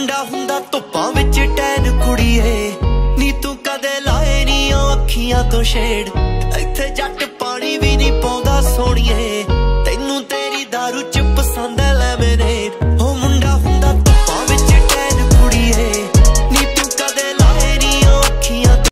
मुंडा हुंदा धुप्पां विच टैन कुड़ीए नी तू कदे लाए नी ओ अखियां तो शेड़ इत्थे जट पानी भी नहीं पाउंदा सोहणीए